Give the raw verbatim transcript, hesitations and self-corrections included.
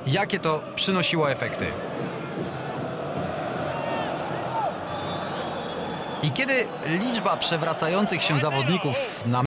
jakie to przynosiło efekty. I kiedy liczba przewracających się zawodników na